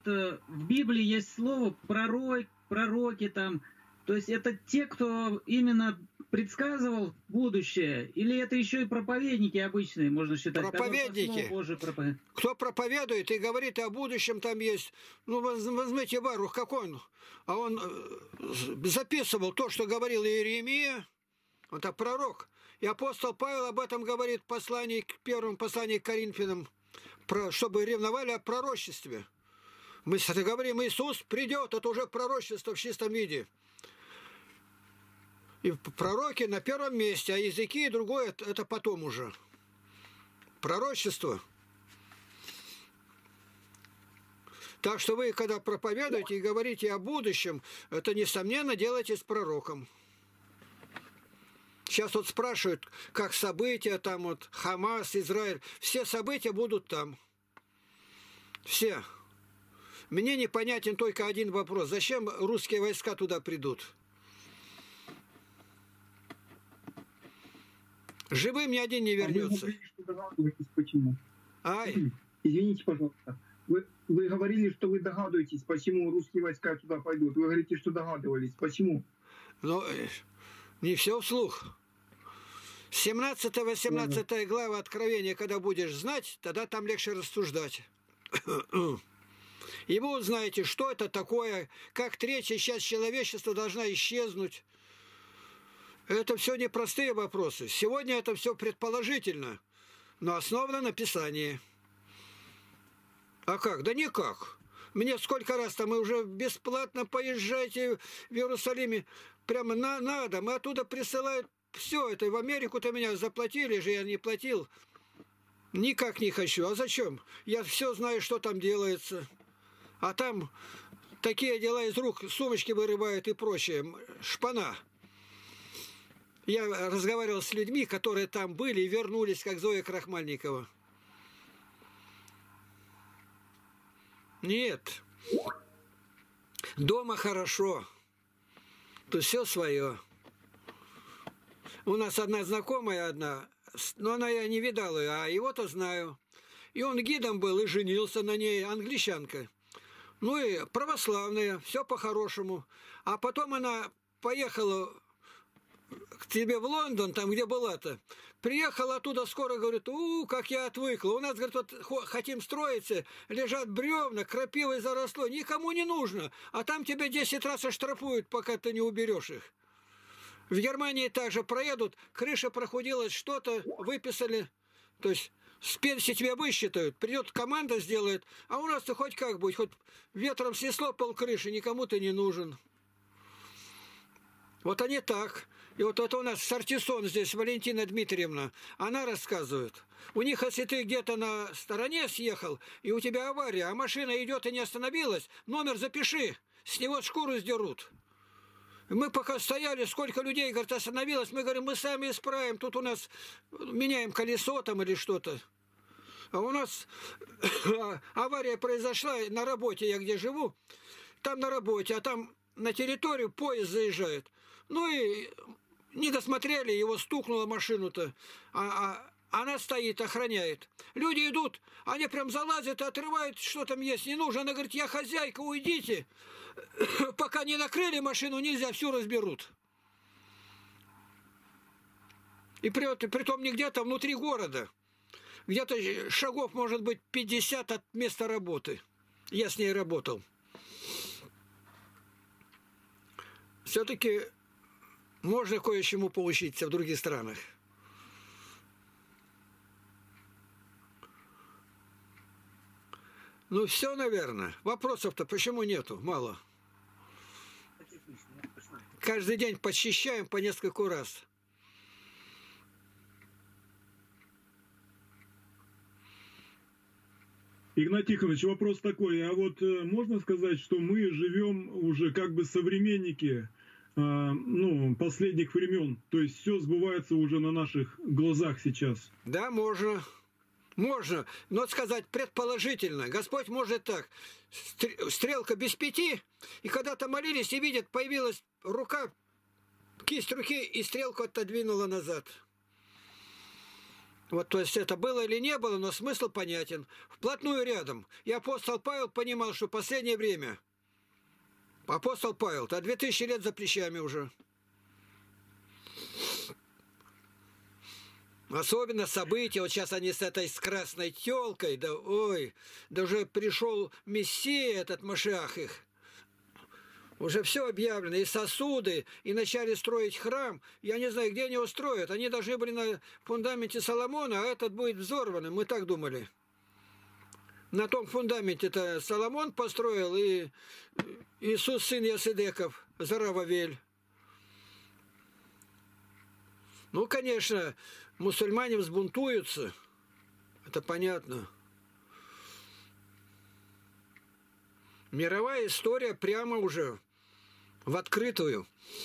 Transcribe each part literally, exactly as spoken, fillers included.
э, в Библии есть слово пророк, пророки там. То есть это те, кто именно предсказывал будущее, или это еще и проповедники обычные, можно считать? Проповедники. Божие проповед... Кто проповедует и говорит о будущем, там есть. Ну, возьмите Барух, какой он? А он записывал то, что говорил Иеремия, это пророк. И апостол Павел об этом говорит в послании, к первому посланию к Коринфянам, чтобы ревновали о пророчестве. Мы говорим, Иисус придет, это уже пророчество в чистом виде. И пророки на первом месте, а языки и другое, это потом уже. Пророчество. Так что вы, когда проповедуете и говорите о будущем, это, несомненно, делайте с пророком. Сейчас вот спрашивают, как события, там вот Хамас, Израиль, все события будут там. Все. Мне непонятен только один вопрос. Зачем русские войска туда придут? Живым ни один не вернется. А вы говорили, что догадываетесь, почему. Ай. Извините, пожалуйста. Вы, вы говорили, что вы догадываетесь, почему русские войска туда пойдут. Вы говорите, что догадывались. Почему? Ну, не все вслух. семнадцатая-восемнадцатая глава Откровения, когда будешь знать, тогда там легче рассуждать. И вы узнаете, что это такое, как третья часть человечества должна исчезнуть. Это все непростые вопросы. Сегодня это все предположительно, но основано на Писании. А как? Да никак. Мне сколько раз там, мы уже бесплатно поезжайте в Иерусалиме, прямо на, надо, мы оттуда присылают все это. В Америку-то меня заплатили же, я не платил. Никак не хочу. А зачем? Я все знаю, что там делается. А там такие дела из рук, сумочки вырывают и прочее. Шпана. Я разговаривал с людьми, которые там были и вернулись, как Зоя Крахмальникова. Нет. Дома хорошо. Тут все свое. У нас одна знакомая одна, но она я не видал ее, а его-то знаю. И он гидом был и женился на ней, англичанка. Ну и православная, все по-хорошему. А потом она поехала к тебе в Лондон, там, где была-то. Приехала оттуда скоро, говорит, у, как я отвыкла. У нас, говорит, вот хотим строиться, лежат бревна, крапивой заросло, никому не нужно. А там тебя десять раз оштрафуют, пока ты не уберешь их. В Германии также проедут, крыша прохудилась, что-то выписали. То есть с пенсии тебя высчитают, придет команда, сделает. А у нас-то хоть как будет, хоть ветром снесло полкрыши, никому ты не нужен. Вот они так. И вот это у нас Сартисон здесь, Валентина Дмитриевна, она рассказывает. У них, если ты где-то на стороне съехал, и у тебя авария, а машина идет и не остановилась, номер запиши, с него шкуру сдерут. Мы пока стояли, сколько людей, говорит, остановилось, мы говорим, мы сами исправим, тут у нас меняем колесо там или что-то. А у нас авария произошла на работе, я где живу, там на работе, а там на территорию поезд заезжает. Ну и не досмотрели, его стукнула машину-то, а, а она стоит, охраняет. Люди идут, они прям залазят и отрывают, что там есть, не нужно. Она говорит, я хозяйка, уйдите. Пока не накрыли машину, нельзя, всю разберут. И при, при том не где-то внутри города. Где-то шагов, может быть, пятьдесят от места работы. Я с ней работал. Все-таки можно кое-чему поучиться в других странах. Ну, все, наверное. Вопросов-то почему нету? Мало. Каждый день подчищаем по нескольку раз. Игнат Тихонович, вопрос такой. А вот э, можно сказать, что мы живем уже как бы современники э, ну, последних времен? То есть все сбывается уже на наших глазах сейчас? Да, можно. Можно, но сказать предположительно. Господь может так. Стрелка без пяти, и когда-то молились и видят, появилась рука, кисть руки, и стрелку отодвинула назад. Вот, то есть это было или не было, но смысл понятен. Вплотную рядом. И апостол Павел понимал, что в последнее время апостол Павел, то две тысячи лет за плечами уже. Особенно события, вот сейчас они с этой с красной телкой, да ой, да уже пришел Мессия, этот Машиах их. Уже все объявлено, и сосуды, и начали строить храм. Я не знаю, где они его строят. Они должны были на фундаменте Соломона, а этот будет взорванным, мы так думали. На том фундаменте-то Соломон построил, и Иисус, сын Ясидеков, Зарававель. Ну, конечно, мусульмане взбунтуются, это понятно. Мировая история прямо уже в открытую.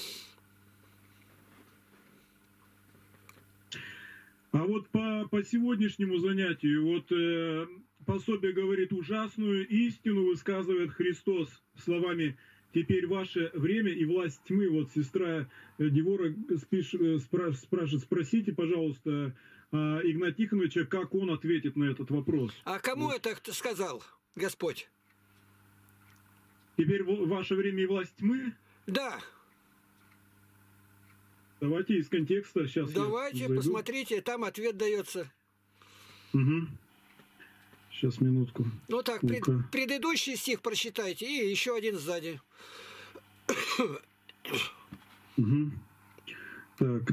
А вот по, по сегодняшнему занятию, вот э, пособие говорит, ужасную истину высказывает Христос словами: «Теперь ваше время и власть тьмы». Вот сестра Девора спиш, спра, спрашивает, спросите, пожалуйста, Игната Тихоновича, как он ответит на этот вопрос. А кому вот. Это сказал Господь? Теперь ваше время и власть тьмы? Да. Давайте из контекста сейчас. Давайте, посмотрите, там ответ дается. Угу. Сейчас, минутку. Ну так, пред, предыдущий стих прочитайте и еще один сзади. Угу. Так.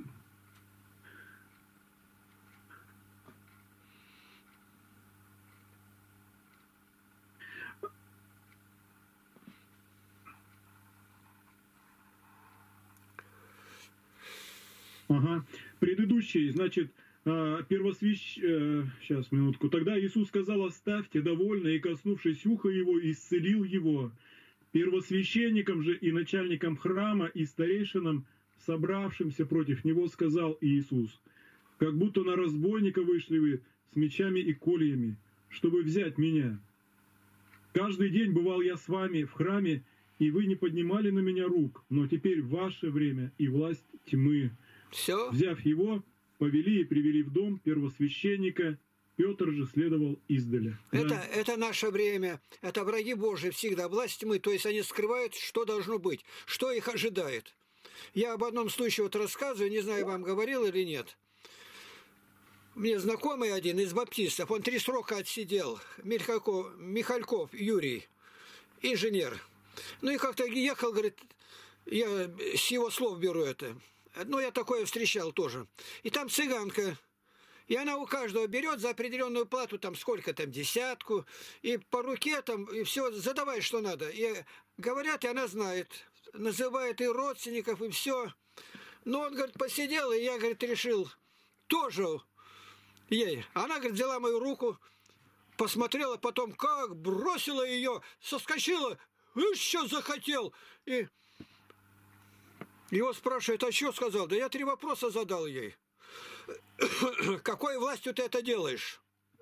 Ага. Предыдущий, значит, первосвящ... Сейчас, минутку. Тогда Иисус сказал: оставьте, довольно, и, коснувшись уха его, исцелил его. Первосвященникам же и начальникам храма и старейшинам, собравшимся против него, сказал Иисус: как будто на разбойника вышли вы с мечами и кольями, чтобы взять меня. Каждый день бывал я с вами в храме, и вы не поднимали на меня рук, но теперь ваше время и власть тьмы. Все. Взяв его, повели и привели в дом первосвященника. Петр же следовал издаля. Это, Да? это наше время. Это враги Божии всегда. Власть тьмы. То есть они скрывают, что должно быть, что их ожидает. Я об одном случае вот рассказываю, не знаю, вам говорил или нет. Мне знакомый один из баптистов, он три срока отсидел. Михальков, Михальков Юрий, инженер. Ну и как-то ехал, говорит, я с его слов беру это. Ну, я такое встречал тоже. И там цыганка. И она у каждого берет за определенную плату, там сколько там, десятку. И по руке там, и все, задавай, что надо. И говорят, и она знает. Называет и родственников, и все. Но он, говорит, посидел, и я, говорит, решил тоже ей. Она, говорит, взяла мою руку, посмотрела, потом как бросила ее, соскочила, еще захотел. И его спрашивают, а что сказал? Да я три вопроса задал ей. Какой властью ты это делаешь?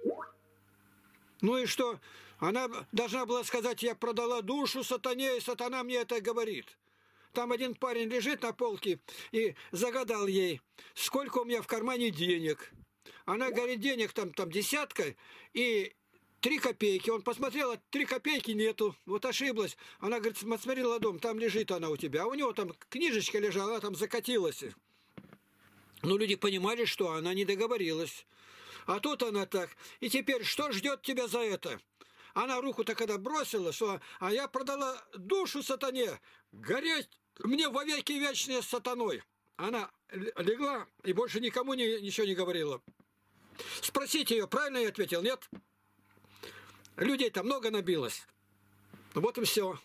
Ну и что? Она должна была сказать, я продала душу сатане, и сатана мне это говорит. Там один парень лежит на полке и загадал ей, сколько у меня в кармане денег. Она говорит, денег там, там десятка и три копейки. Он посмотрел, а три копейки нету. Вот ошиблась. Она говорит, смотри, ладом, там лежит она у тебя. А у него там книжечка лежала, она там закатилась. Ну, люди понимали, что она не договорилась. А тут она так. И теперь что ждет тебя за это? Она руку-то когда бросила, что а я продала душу сатане, гореть мне вовеки вечные с сатаной. Она легла и больше никому не, ничего не говорила. Спросите ее, правильно я ответил, нет? Людей-то много набилось. Вот и все.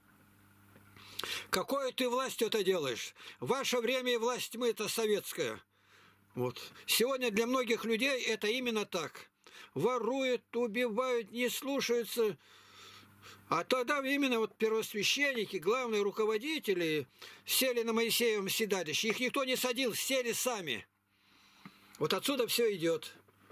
Какой ты властью это делаешь? В ваше время и власть тьмы это советская. Вот. Сегодня для многих людей это именно так. Воруют, убивают, не слушаются. А тогда именно вот первосвященники, главные руководители сели на Моисеевом седалище. Их никто не садил, сели сами. Вот отсюда все идет.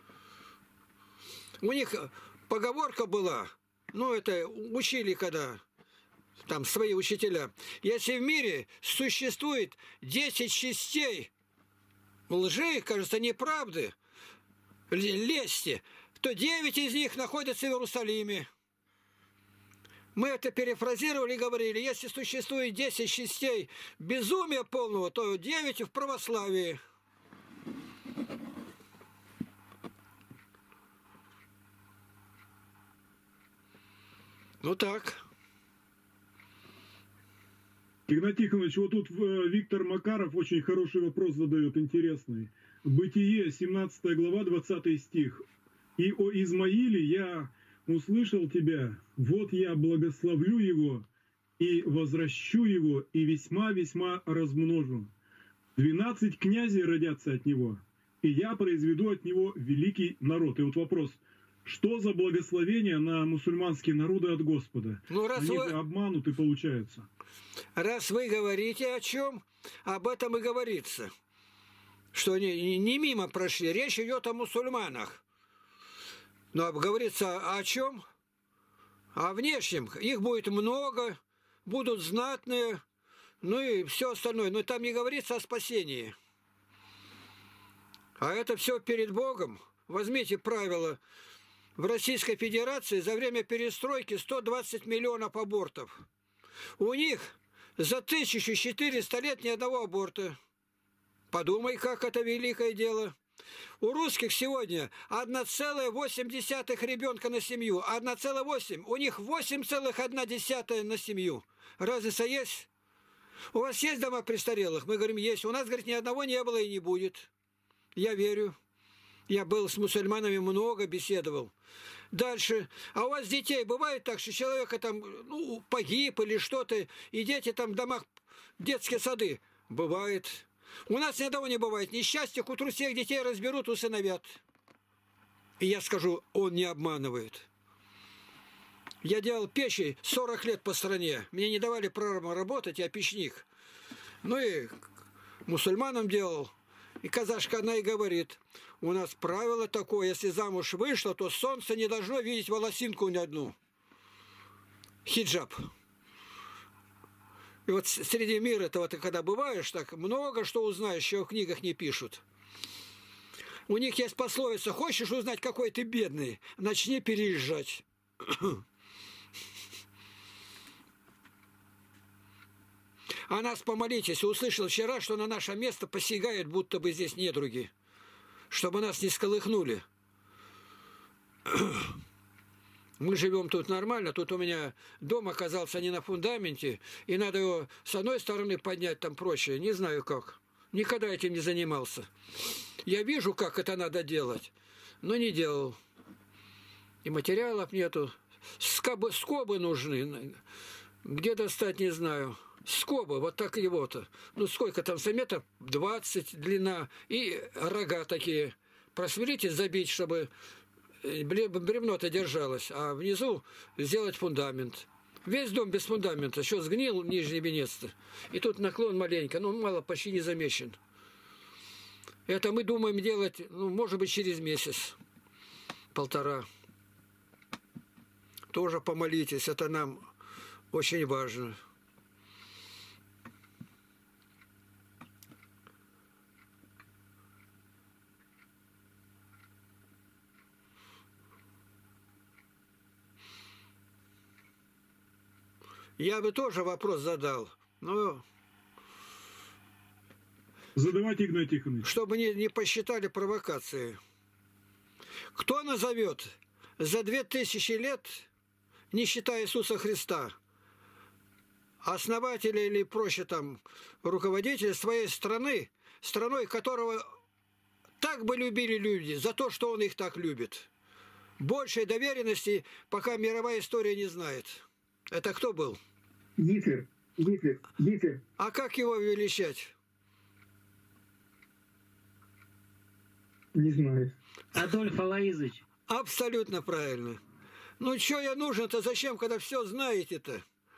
У них поговорка была, ну это учили когда, там свои учителя. Если в мире существует десять частей лжи, кажется, неправды, лести, то девять из них находятся в Иерусалиме. Мы это перефразировали и говорили, если существует десять частей безумия полного, то девять в православии. Ну так. Игнат Тихонович, вот тут э, Виктор Макаров очень хороший вопрос задает, интересный. Бытие, семнадцатая глава, двадцатый стих. «И о Измаиле я услышал тебя, вот я благословлю его, и возвращу его, и весьма-весьма размножу. Двенадцать князей родятся от него, и я произведу от него великий народ». И вот вопрос, что за благословение на мусульманские народы от Господа? Ну, раз Они вы... же обмануты, получается. Раз вы говорите о чем, об этом и говорится. Что они не мимо прошли. Речь идет о мусульманах. Но говорится о чем? О внешнем. Их будет много, будут знатные, ну и все остальное. Но там не говорится о спасении. А это все перед Богом. Возьмите правила. В Российской Федерации за время перестройки сто двадцать миллионов абортов. У них за тысячу четыреста лет ни одного аборта. Подумай, как это великое дело. У русских сегодня одна целая восемь десятых ребенка на семью. одна целая восемь. У них восемь целых одна десятая на семью. Разница есть? У вас есть дома престарелых? Мы говорим, есть. У нас, говорит, ни одного не было и не будет. Я верю. Я был с мусульманами много, беседовал. Дальше. А у вас детей бывает так, что человека там ну, погиб или что-то, и дети там в домах, детские сады? Бывает. У нас ни одного не бывает. Несчастье, к утру всех детей разберут, усыновят. И я скажу, он не обманывает. Я делал печи сорок лет по стране. Мне не давали право работать, я печник. Ну и мусульманам делал. И казашка одна и говорит, у нас правило такое, если замуж вышло, то солнце не должно видеть волосинку ни одну. Хиджаб. И вот среди мира этого ты когда бываешь, так много что узнаешь, что в книгах не пишут. У них есть пословица, хочешь узнать, какой ты бедный, начни переезжать. А нас помолитесь, услышал вчера, что на наше место посягают, будто бы здесь недруги, чтобы нас не сколыхнули. Мы живем тут нормально, тут у меня дом оказался не на фундаменте, и надо его с одной стороны поднять, там проще, не знаю как. Никогда этим не занимался. Я вижу, как это надо делать, но не делал. И материалов нету. Скобы, скобы нужны. Где достать, не знаю. Скобы, вот так и вот. Ну, сколько там, метров двадцать длина. И рога такие. Просверлить и забить, чтобы бревно-то держалось. А внизу сделать фундамент. Весь дом без фундамента. Еще сгнил нижний венец-то. И тут наклон маленько. Ну, мало, почти не замечен. Это мы думаем делать, ну, может быть, через месяц. Полтора. Тоже помолитесь. Это нам очень важно. Я бы тоже вопрос задал, но... Задавайте, Игнат Тихонович. Чтобы не, не посчитали провокации. Кто назовет за две тысячи лет, не считая Иисуса Христа, основателя или, проще там, руководителя своей страны, страной которого так бы любили люди, за то, что он их так любит? Большей доверенности пока мировая история не знает. Это кто был? Гитлер. Гитлер. Гитлер. А как его величать? Не знаю. Адольф Алаизович. Абсолютно правильно. Ну, что я нужен-то? Зачем, когда все знаете-то?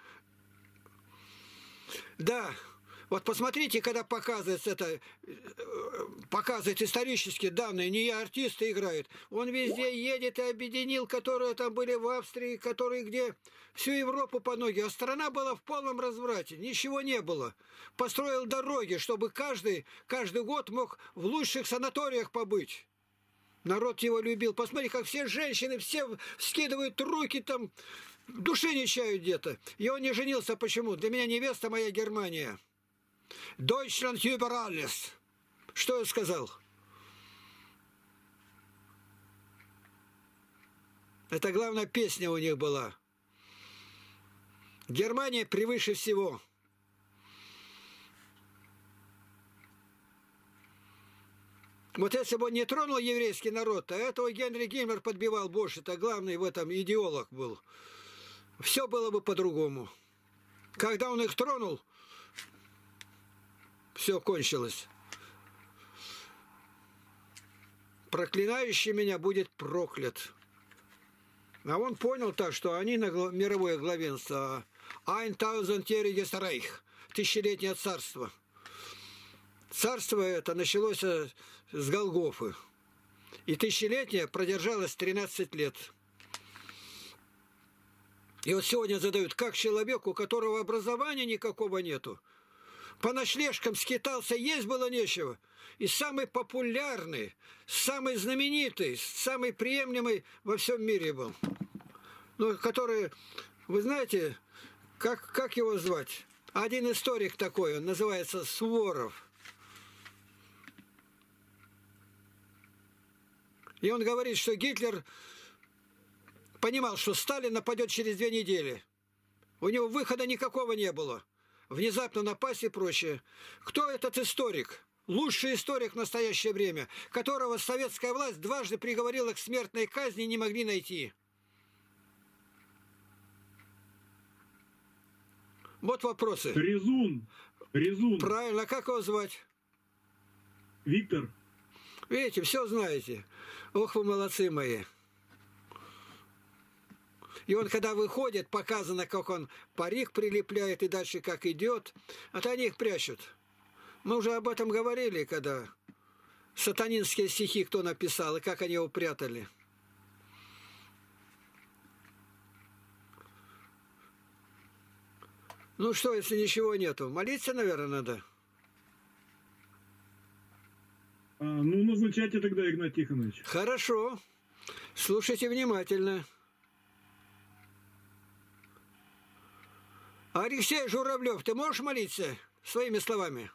Да. Вот посмотрите, когда показывается это, показывает исторические данные, не артисты играют. Он везде едет и объединил, которые там были в Австрии, которые где всю Европу по ноге. А страна была в полном разврате, ничего не было. Построил дороги, чтобы каждый, каждый год мог в лучших санаториях побыть. Народ его любил. Посмотри, как все женщины, все скидывают руки там, души не чают где-то. И он не женился. Почему? Для меня невеста моя Германия. Deutschland über alles. Что я сказал? Это главная песня у них была. Германия превыше всего. Вот если бы он не тронул еврейский народ, то этого Генри Гиммлер подбивал больше. Это главный в этом идеолог был. Все было бы по-другому. Когда он их тронул, все кончилось. Проклинающий меня будет проклят. А он понял так, что они на мировое главенство. Ein tausendjähriges Reich. Тысячелетнее царство. Царство это началось с Голгофы. И тысячелетие продержалось тринадцать лет. И вот сегодня задают, как человек, у которого образования никакого нету, по ночлежкам скитался, есть было нечего. И самый популярный, самый знаменитый, самый приемлемый во всем мире был. Ну, который, вы знаете, как, как его звать? Один историк такой, он называется Суворов. И он говорит, что Гитлер понимал, что Сталин нападет через две недели. У него выхода никакого не было. Внезапно напасть и прочее. Кто этот историк? Лучший историк в настоящее время, которого советская власть дважды приговорила к смертной казни и не могли найти. Вот вопросы. Резун. Резун. Правильно. А как его звать? Виктор. Видите, все знаете. Ох, вы молодцы мои. И он, когда выходит, показано, как он парик прилепляет и дальше как идет. А то они их прячут. Мы уже об этом говорили, когда сатанинские стихи кто написал и как они его прятали. Ну что, если ничего нету? Молиться, наверное, надо. А, ну, назначайте тогда, Игнат Тихонович. Хорошо. Слушайте внимательно. Алексей Журавлев, ты можешь молиться своими словами?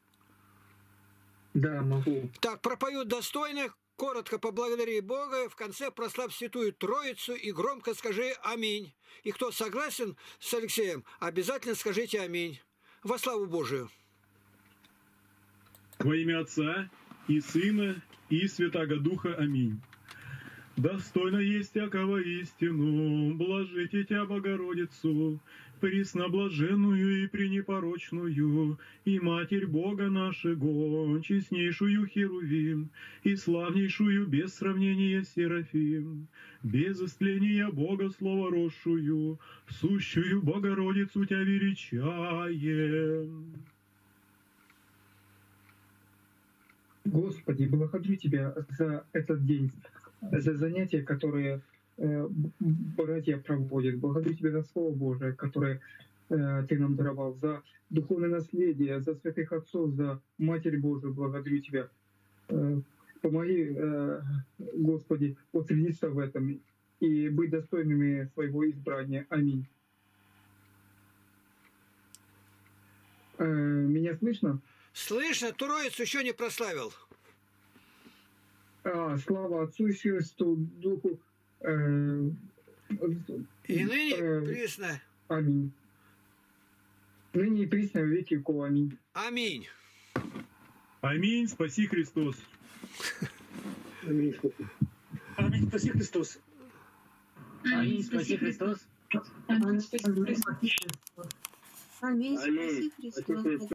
Да, могу. Так, пропоют достойно, коротко поблагодари Бога, в конце прославь Святую Троицу и громко скажи «Аминь». И кто согласен с Алексеем, обязательно скажите «Аминь». Во славу Божию. Во имя Отца и Сына и Святаго Духа. Аминь. Достойно есть всякого истину, блажите Тя, Богородицу, пресноблаженную и пренепорочную, и Матерь Бога нашего, честнейшую Херувим, и славнейшую без сравнения Серафим, без истления Бога словоросшую, сущую Богородицу Тя величаем. Господи, благодарю Тебя за этот день, за занятия, которые э, братья проводят. Благодарю Тебя за Слово Божие, которое э, Ты нам даровал, за духовное наследие, за святых отцов, за Матерь Божию. Благодарю Тебя. Э, помоги, э, Господи, утвердиться в этом и быть достойными своего избрания. Аминь. Э, меня слышно? Слышно, Троицу еще не прославил. А, слава Отцу и Христу, Духу. Э, И ныне э, присно. Аминь. Ныне и присно во веки веков. Аминь. Аминь. Аминь, спаси Христос. Аминь. Аминь, спаси Христос. Аминь, спаси Христос. Аминь, спаси Христос. Аминь, спаси Христос.